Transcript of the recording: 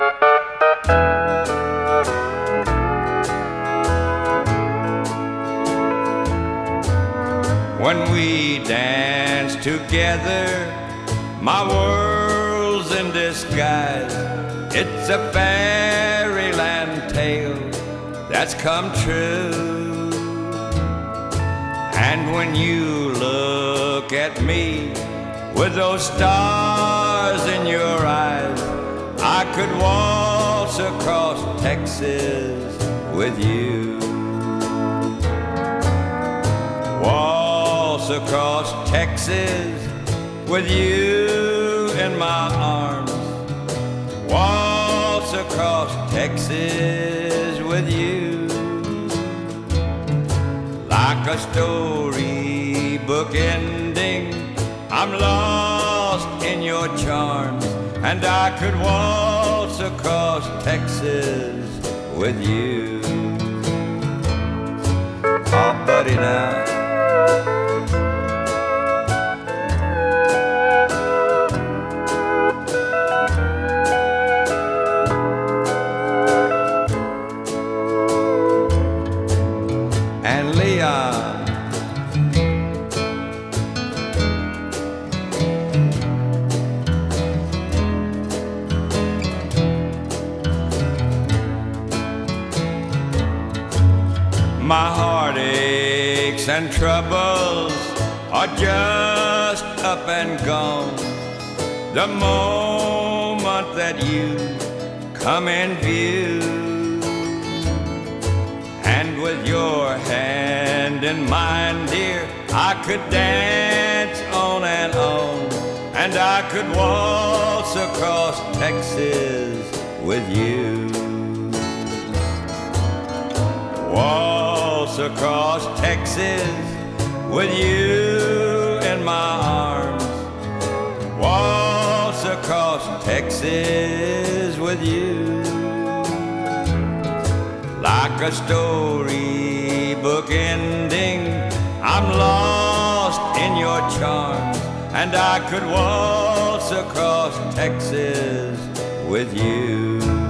When we dance together, my world's in disguise. It's a fairyland tale that's come true. And when you look at me with those stars in your eyes, I could waltz across Texas with you. Waltz across Texas with you in my arms. Waltz across Texas with you. Like a storybook ending, I'm lost in your charms, and I could waltz across Texas with you. Oh, buddy, now. And Leon. My heartaches and troubles are just up and gone the moment that you come in view. And with your hand in mine, dear, I could dance on, and I could waltz across Texas with you. Waltz across Texas with you in my arms. Waltz across Texas with you. Like a storybook ending, I'm lost in your charms, and I could waltz across Texas with you.